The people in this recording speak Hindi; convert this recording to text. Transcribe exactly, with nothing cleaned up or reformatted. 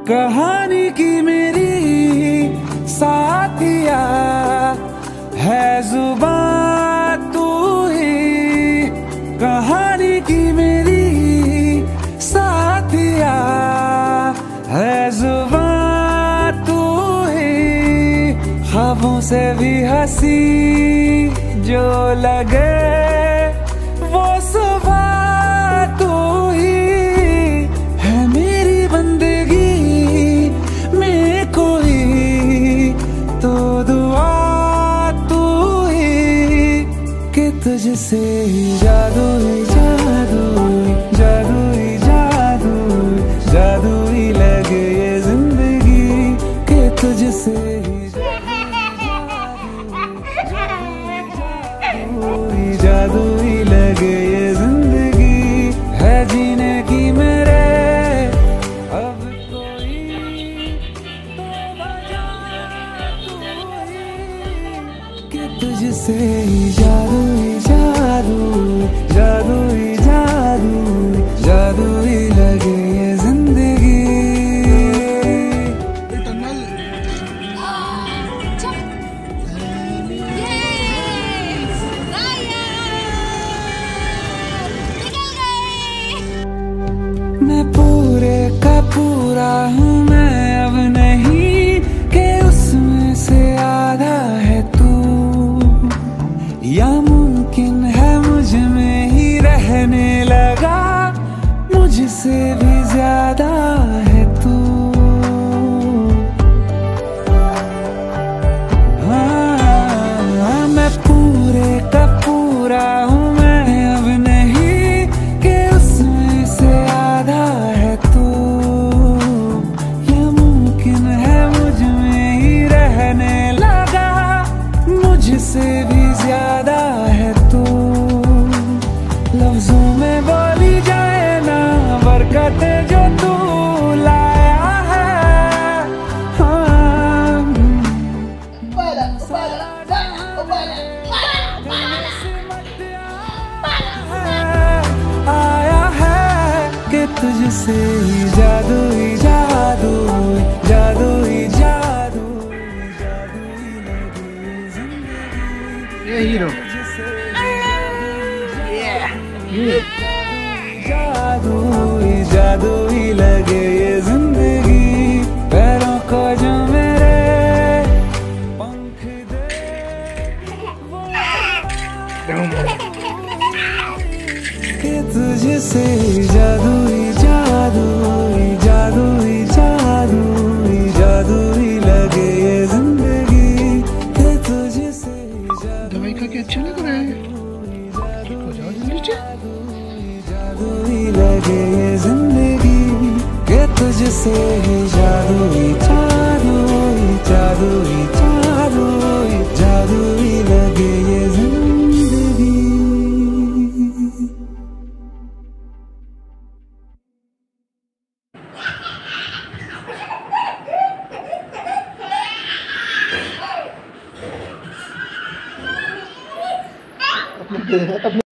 कहानी की मेरी साथिया है जुबान तू ही, कहानी की मेरी साथिया है जुबान तू ही। ख्वाबों से भी हंसी जो लगे वो सुबह तू ही है। मेरी बंदगी में कोई तो दुआ तू ही, कि तुझसे ही जादू ही जादू जादू ही जादू जादू ही लगे ये जिंदगी, कि तुझसे ही जादू ही लगे ये जिंदगी है जीने की मेरे। अब कोई तो बजा तू ही, कि तुझसे ही जादू ही जादू जादू ही जादू जादू ही लगे ये जिंदगी। मैं पूरे का पूरा हूँ मैं अब नहीं, कि उसमें से आधा है तू, या मुमकिन है मुझ में ही रहने लगा मुझसे भी ज्यादा है तू। हाँ, मैं पूरे का पूरा हूँ से भी ज्यादा है तू। लफ्जों में बोली जाए ना बरकत जो तू लाया है। हाँ, आया है कि तुझसे ही जादू ही जादू जादू ही जादू हीरो जादू जादू ही लगे ये जिंदगी। पैरों को जो मेरे पंख दे कि तुझसे जादू ही जादू जादू ही जादू जादू ही लगे ये जिंदगी, कि तुझसे दवाई खा के अच्छा लग रहा है, हो जाओ जल्दी से। जादू ही लगे ये जिंदगी, कि तुझसे ही जादू ही जादू जादू ही जादू जादू ही लगे ये जिंदगी। अपने